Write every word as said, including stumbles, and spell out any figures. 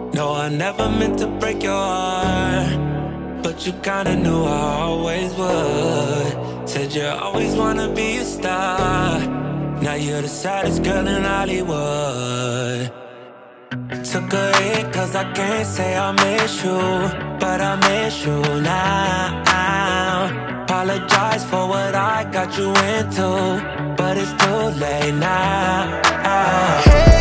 No, I never meant to break your heart, but you kinda knew I always would. Said you always wanna be a star. Now you're the saddest girl in Hollywood. Took a hit cause I can't say I miss you, but I miss you now. Apologize for what I got you into, but it's too late now. Hey.